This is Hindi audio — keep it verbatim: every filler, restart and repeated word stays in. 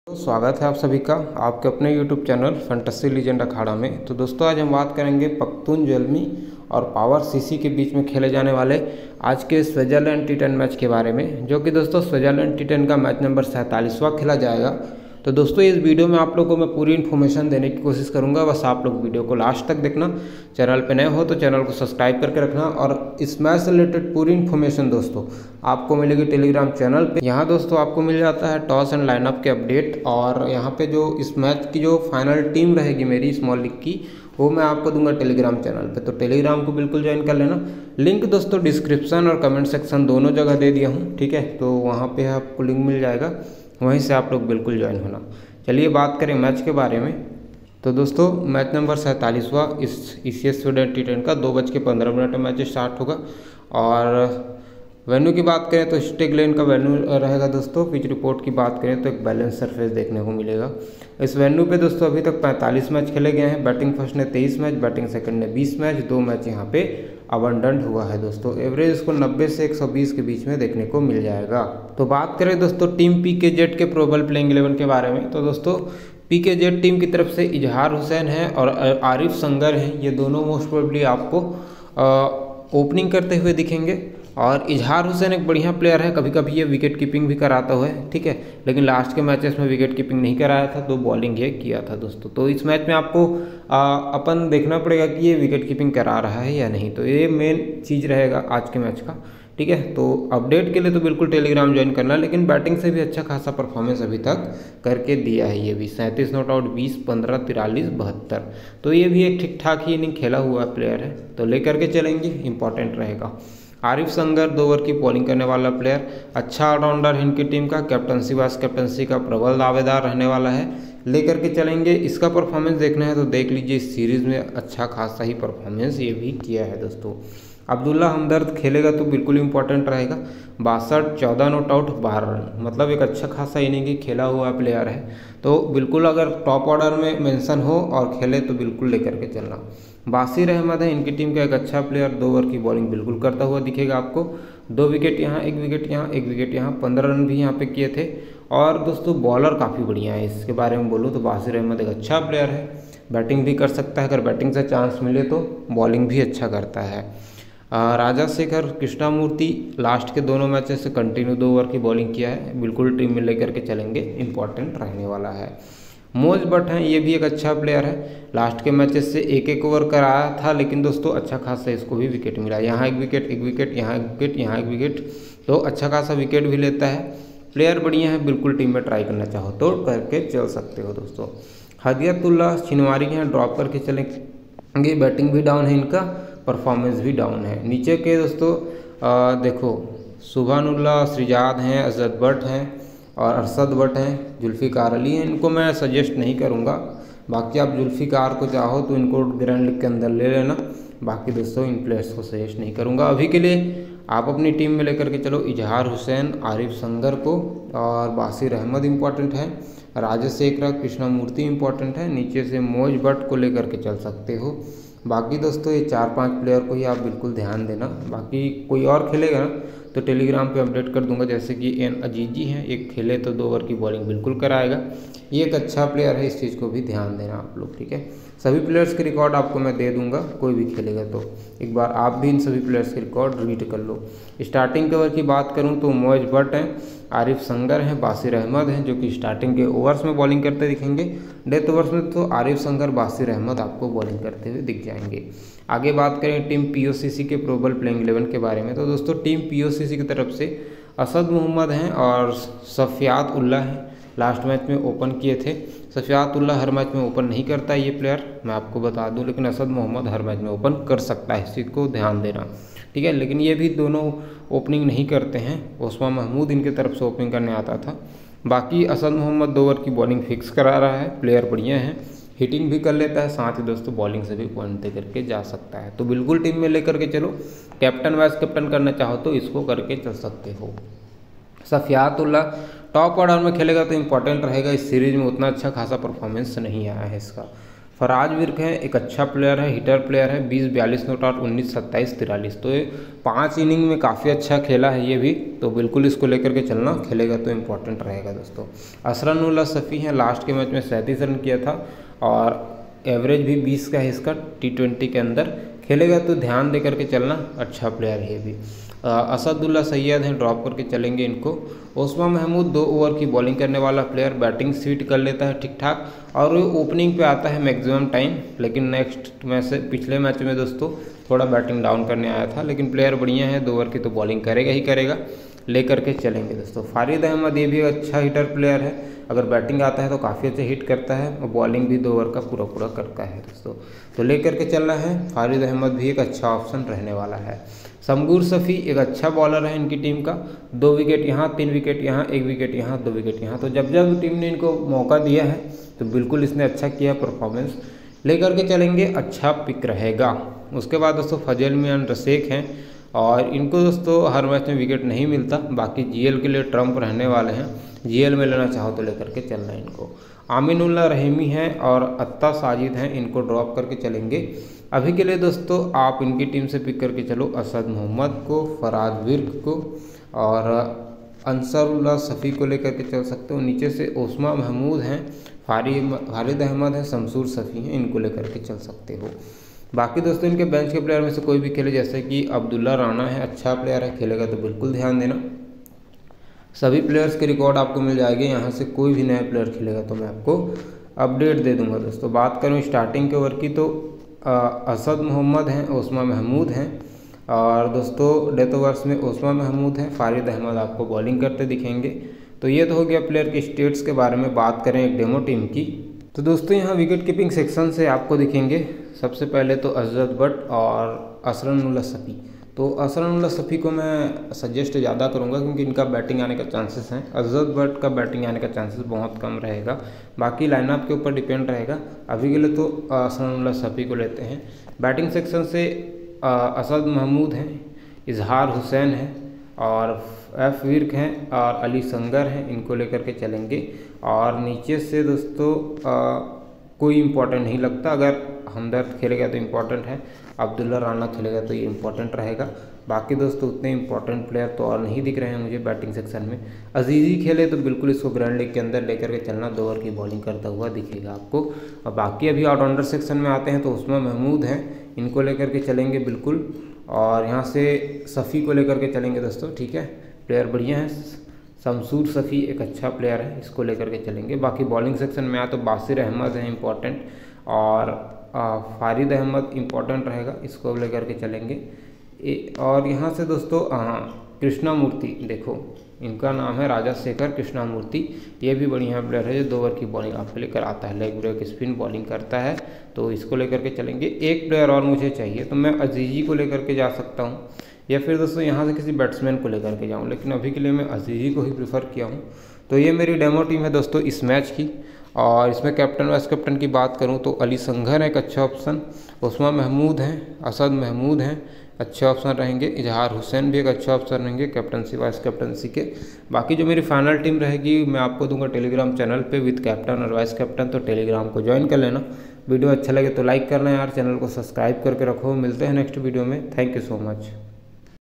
तो स्वागत है आप सभी का आपके अपने यूट्यूब चैनल फैंटेसी लीजेंड अखाड़ा में। तो दोस्तों आज हम बात करेंगे पख्तून ज़ल्मी और पावर सीसी के बीच में खेले जाने वाले आज के स्विट्जरलैंड टी टेन मैच के बारे में, जो कि दोस्तों स्विट्जरलैंड टी टेन का मैच नंबर सैंतालीसवां खेला जाएगा। तो दोस्तों इस वीडियो में आप लोगों को मैं पूरी इन्फॉर्मेशन देने की कोशिश करूंगा, बस आप लोग वीडियो को लास्ट तक देखना। चैनल पे नए हो तो चैनल को सब्सक्राइब करके रखना। और इस मैच से रिलेटेड पूरी इन्फॉर्मेशन दोस्तों आपको मिलेगी टेलीग्राम चैनल पे। यहाँ दोस्तों आपको मिल जाता है टॉस एंड लाइनअप के अपडेट, और यहाँ पे जो इस मैच की जो फाइनल टीम रहेगी मेरी स्मॉल लीग की, वो मैं आपको दूंगा टेलीग्राम चैनल पे। तो टेलीग्राम को बिल्कुल ज्वाइन कर लेना। लिंक दोस्तों डिस्क्रिप्शन और कमेंट सेक्शन दोनों जगह दे दिया हूँ, ठीक है। तो वहाँ पे आपको लिंक मिल जाएगा, वहीं से आप लोग बिल्कुल ज्वाइन होना। चलिए बात करें मैच के बारे में। तो दोस्तों मैच नंबर सैंतालीसवां इस ईसीएस स्वीडन टी टेन का दो बज के पंद्रह मिनट में मैच स्टार्ट होगा। और वेन्यू की बात करें तो स्टेग लेन का वेन्यू रहेगा दोस्तों। पिच रिपोर्ट की बात करें तो एक बैलेंस सरफेस देखने को मिलेगा। इस वेन्यू पे दोस्तों अभी तक पैंतालीस मैच खेले गए हैं। बैटिंग फर्स्ट ने तेईस मैच, बैटिंग सेकंड ने बीस मैच, दो मैच यहाँ पे अबंडेंट हुआ है दोस्तों। एवरेज इसको नब्बे से एक सौ बीस के बीच में देखने को मिल जाएगा। तो बात करें दोस्तों टीम पी के जेड के प्रोबल प्लेइंग इलेवन के बारे में, तो दोस्तों पी के जेड टीम की तरफ से इजहार हुसैन है और आरिफ संगर हैं। ये दोनों मोस्ट प्रोबेबली आपको ओपनिंग करते हुए दिखेंगे। और इजहार हुसैन एक बढ़िया प्लेयर है, कभी कभी ये विकेट कीपिंग भी कराता हुआ है, ठीक है। लेकिन लास्ट के मैचेस में विकेट कीपिंग नहीं कराया था, तो बॉलिंग ये किया था दोस्तों। तो इस मैच में आपको आ, अपन देखना पड़ेगा कि ये विकेट कीपिंग करा रहा है या नहीं। तो ये मेन चीज़ रहेगा आज के मैच का, ठीक है। तो अपडेट के लिए तो बिल्कुल टेलीग्राम ज्वाइन करना। लेकिन बैटिंग से भी अच्छा खासा परफॉर्मेंस अभी तक करके दिया है ये भी। सैंतीस नॉट आउट, बीस, पंद्रह, तिरालीस, बहत्तर। तो ये भी एक ठीक ठाक ही इनिंग खेला हुआ प्लेयर है, तो लेकर के चलेंगे, इंपॉर्टेंट रहेगा। आरिफ संगर दो ओवर की बॉलिंग करने वाला प्लेयर, अच्छा ऑलराउंडर है इनकी टीम का। कैप्टनसी वाइस कैप्टनसी का प्रबल दावेदार रहने वाला है, लेकर के चलेंगे। इसका परफॉर्मेंस देखना है तो देख लीजिए, इस सीरीज़ में अच्छा खासा ही परफॉर्मेंस ये भी किया है दोस्तों। अब्दुल्ला हमदर्द खेलेगा तो बिल्कुल इंपॉर्टेंट रहेगा। बासठ, चौदह नॉट आउट, बारह रन, मतलब एक अच्छा खासा इनिंग ही खेला हुआ प्लेयर है। तो बिल्कुल अगर टॉप ऑर्डर में मेंशन हो और खेले तो बिल्कुल लेकर के चलना। बासिर अहमद है इनकी टीम का एक अच्छा प्लेयर, दो ओवर की बॉलिंग बिल्कुल करता हुआ दिखेगा आपको। दो विकेट यहाँ, एक विकेट यहाँ, एक विकेट यहाँ, पंद्रह रन भी यहाँ पे किए थे। और दोस्तों बॉलर काफ़ी बढ़िया है, इसके बारे में बोलूँ तो बासिर अहमद एक अच्छा प्लेयर है। बैटिंग भी कर सकता है, अगर बैटिंग से चांस मिले तो बॉलिंग भी अच्छा करता है। राजा शेखर कृष्णामूर्ति लास्ट के दोनों मैचेस से कंटिन्यू दो ओवर की बॉलिंग किया है, बिल्कुल टीम में लेकर के चलेंगे, इंपॉर्टेंट रहने वाला है। मोज बट हैं, ये भी एक अच्छा प्लेयर है। लास्ट के मैचेस से एक एक ओवर कराया था, लेकिन दोस्तों अच्छा खासा इसको भी विकेट मिला। यहाँ एक विकेट, एक विकेट, यहाँ एक विकेट, यहाँ एक विकेट, तो अच्छा खासा विकेट भी लेता है। प्लेयर बढ़िया है, बिल्कुल टीम में ट्राई करना चाहो तो करके चल सकते हो दोस्तों। हदियतुल्लाह छिनवारी के यहाँ ड्रॉप करके चलेंगे। बैटिंग भी डाउन है इनका, परफॉर्मेंस भी डाउन है। नीचे के दोस्तों आ, देखो सुभानुल्लाह श्रीजाद हैं, अजद बट हैं और अरशद बट हैं, जुल्फ़िकार अली हैं। इनको मैं सजेस्ट नहीं करूँगा। बाकी आप जुल्फ़िकार को चाहो तो इनको ग्रैंड लीग के अंदर ले लेना। बाकी दोस्तों इन प्लेयर्स को सजेस्ट नहीं करूँगा। अभी के लिए आप अपनी टीम में लेकर के चलो इजहार हुसैन, आरिफ संगर को, और बासिर अहमद इम्पॉर्टेंट है, राजशेखर कृष्णामूर्ति इम्पॉर्टेंट है। नीचे से मोज बट को लेकर के चल सकते हो। बाकी दोस्तों ये चार पांच प्लेयर को ही आप बिल्कुल ध्यान देना। बाकी कोई और खेलेगा ना तो टेलीग्राम पे अपडेट कर दूंगा। जैसे कि एन अजीजी हैं, एक खेले तो दो ओवर की बॉलिंग बिल्कुल कराएगा, ये एक अच्छा प्लेयर है, इस चीज़ को भी ध्यान देना आप लोग, ठीक है। सभी प्लेयर्स के रिकॉर्ड आपको मैं दे दूंगा, कोई भी खेलेगा तो एक बार आप भी इन सभी प्लेयर्स के रिकॉर्ड रीड कर लो। स्टार्टिंग के ओवर की बात करूँ तो मोज बट हैं, आरिफ संगर हैं, बासिर अहमद हैं, जो कि स्टार्टिंग के ओवर्स में बॉलिंग करते दिखेंगे। डेथ ओवर्स में तो आरिफ संगर, बासिर अहमद आपको बॉलिंग करते हुए दिख जाएंगे। आगे बात करें टीम पीओसीसी के प्रोबल प्लेइंग इलेवन के बारे में, तो दोस्तों टीम पीओसीसी की तरफ से असद मोहम्मद हैं और सफियात उल्ला हैं। लास्ट मैच में ओपन किए थे। सफियात उल्ला हर मैच में ओपन नहीं करता है ये प्लेयर, मैं आपको बता दूं, लेकिन असद मोहम्मद हर मैच में ओपन कर सकता है, इस चीज़ को ध्यान देना, ठीक है। लेकिन ये भी दोनों ओपनिंग नहीं करते हैं। ओस्मा महमूद इनकी तरफ से ओपनिंग करने आता था। बाकी असद मोहम्मद दो ओवर की बॉलिंग फिक्स करा रहा है, प्लेयर बढ़िया है, हिटिंग भी कर लेता है, साथ ही दोस्तों बॉलिंग से भी पॉइंट दे करके जा सकता है। तो बिल्कुल टीम में लेकर के चलो। कैप्टन वाइस कैप्टन करना चाहो तो इसको करके चल सकते हो। सफियातुल्लाह टॉप ऑर्डर में खेलेगा तो इंपॉर्टेंट रहेगा। इस सीरीज में उतना अच्छा खासा परफॉर्मेंस नहीं आया है इसका। फराज विर्क है, एक अच्छा प्लेयर है, हिटर प्लेयर है, बीस बयालीस नॉट आउट, उन्नीस सत्ताईस तिरालीस। तो ये पाँच इनिंग में काफ़ी अच्छा खेला है ये भी, तो बिल्कुल इसको लेकर के चलना, खेलेगा तो इम्पोर्टेंट रहेगा दोस्तों। असरानुल्लाह सफ़ी है, लास्ट के मैच में सैंतीस रन किया था और एवरेज भी बीस का है इसका, टी ट्वेंटी के अंदर खेलेगा तो ध्यान दे करके चलना, अच्छा प्लेयर है ये भी। असदुल्ला सैयद हैं, ड्रॉप करके चलेंगे इनको। ओस्मा महमूद दो ओवर की बॉलिंग करने वाला प्लेयर, बैटिंग स्वीट कर लेता है ठीक ठाक और ओपनिंग पे आता है मैक्सिमम टाइम, लेकिन नेक्स्ट मैच से पिछले मैच में दोस्तों थोड़ा बैटिंग डाउन करने आया था, लेकिन प्लेयर बढ़िया है, दो ओवर की तो बॉलिंग करेगा ही करेगा, ले करके चलेंगे दोस्तों। फारिद अहमद ये भी अच्छा हिटर प्लेयर है, अगर बैटिंग आता है तो काफ़ी अच्छा हिट करता है और बॉलिंग भी दो ओवर का पूरा पूरा करता है दोस्तों, तो ले करके चलना है। फारिद अहमद भी एक अच्छा ऑप्शन रहने वाला है। समगूर सफ़ी एक अच्छा बॉलर है इनकी टीम का, दो विकेट यहाँ, तीन विकेट यहाँ, एक विकेट यहाँ, दो विकेट यहाँ, तो जब जब टीम ने इनको मौका दिया है तो बिल्कुल इसने अच्छा किया परफॉर्मेंस, लेकर के चलेंगे, अच्छा पिक रहेगा। उसके बाद दोस्तों फजल मियां रसेक हैं और इनको दोस्तों हर मैच में विकेट नहीं मिलता, बाकी जीएल के लिए ट्रम्प रहने वाले हैं, जीएल में लेना चाहो तो लेकर के चलना है इनको। आमिनुल्लाह रहीमी हैं और अत्ता साजिद हैं, इनको ड्रॉप करके चलेंगे अभी के लिए दोस्तों। आप इनकी टीम से पिक करके चलो असद मोहम्मद को, फराज विर्क को और अंसरुल्लाह सफ़ी को लेकर के चल सकते हो। नीचे से ओस्मा महमूद हैं, फारिद अहमद हैं, शमसूर सफ़ी हैं, इनको लेकर के चल सकते हो। बाकी दोस्तों इनके बेंच के प्लेयर में से कोई भी खेले, जैसे कि अब्दुल्ला राना है, अच्छा प्लेयर है, खेलेगा तो बिल्कुल ध्यान देना। सभी प्लेयर्स के रिकॉर्ड आपको मिल जाएंगे, यहाँ से कोई भी नया प्लेयर खेलेगा तो मैं आपको अपडेट दे दूंगा दोस्तों। बात करूँ स्टार्टिंग के ओवर की तो आ, असद मोहम्मद हैं, ओस्मा महमूद हैं और दोस्तों डेथ ओवर्स में ओस्मा महमूद हैं, फारिद अहमद आपको बॉलिंग करते दिखेंगे। तो ये तो हो गया प्लेयर के स्टेट्स के बारे में। बात करें एक डेमो टीम की तो दोस्तों यहाँ विकेट कीपिंग सेक्शन से आपको दिखेंगे सबसे पहले तो अजहर भट्ट और असरानुल्लाह सफ़ी। तो असरानुल्लाह सफ़ी को मैं सजेस्ट ज़्यादा करूंगा क्योंकि इनका बैटिंग आने का चांसेस हैं, अजहर भट्ट का बैटिंग आने का चांसेस बहुत कम रहेगा, बाकी लाइनअप के ऊपर डिपेंड रहेगा। अभी के लिए तो असरानुल्लाह सफ़ी को लेते हैं। बैटिंग सेक्शन से असद महमूद हैं, इजहार हुसैन हैं और एफ विर्क हैं और अली संगर हैं, इनको लेकर के चलेंगे। और नीचे से दोस्तों आ, कोई इम्पोर्टेंट नहीं लगता, अगर हमदर्द खेलेगा तो इम्पोर्टेंट है, अब्दुल्ला राना खेलेगा तो ये इम्पोर्टेंट रहेगा। बाकी दोस्तों उतने इम्पोर्टेंट प्लेयर तो और नहीं दिख रहे हैं मुझे बैटिंग सेक्शन में। अजीज़ी खेले तो बिल्कुल इसको ग्रैंड लीग के अंदर लेकर के चलना, दो ओवर की बॉलिंग करता हुआ दिखेगा आपको। और बाकी अभी ऑलराउंडर सेक्शन में आते हैं तो उसमें महमूद हैं, इनको लेकर के चलेंगे बिल्कुल। और यहाँ से सफ़ी को लेकर के चलेंगे दोस्तों, ठीक है, प्लेयर बढ़िया है। शमसूर सफ़ी एक अच्छा प्लेयर है, इसको लेकर के चलेंगे। बाकी बॉलिंग सेक्शन में आया तो बासिर अहमद है इम्पोर्टेंट और आ, फारिद अहमद इम्पोर्टेंट रहेगा, इसको लेकर के चलेंगे। ए, और यहाँ से दोस्तों हाँ कृष्णा मूर्ति, देखो इनका नाम है राजा शेखर कृष्णा मूर्ति, ये भी बढ़िया प्लेयर है जो दो ओवर की बॉलिंग आपके लिए कराता है, लेग ब्रेक स्पिन बॉलिंग करता है, तो इसको लेकर के चलेंगे। एक प्लेयर और मुझे चाहिए तो मैं अजीज़ी को लेकर के जा सकता हूँ या फिर दोस्तों यहाँ से किसी बैट्समैन को लेकर के जाऊँ, लेकिन अभी के लिए मैं अजीज़ी को ही प्रीफर किया हूँ। तो ये मेरी डेमो टीम है दोस्तों इस मैच की। और इसमें कैप्टन वाइस कैप्टन की बात करूं तो अली संघर है एक अच्छा ऑप्शन, ओस्मा महमूद हैं, असद महमूद हैं, अच्छे ऑप्शन रहेंगे। इजहार हुसैन भी एक अच्छा ऑप्शन रहेंगे कैप्टनसी वाइस कैप्टनसी के। बाकी जो मेरी फाइनल टीम रहेगी मैं आपको दूंगा टेलीग्राम चैनल पे विद कैप्टन और वाइस कैप्टन, तो टेलीग्राम को ज्वाइन कर लेना। वीडियो अच्छा लगे तो लाइक करना यार, चैनल को सब्सक्राइब करके रखो। मिलते हैं नेक्स्ट वीडियो में, थैंक यू सो मच।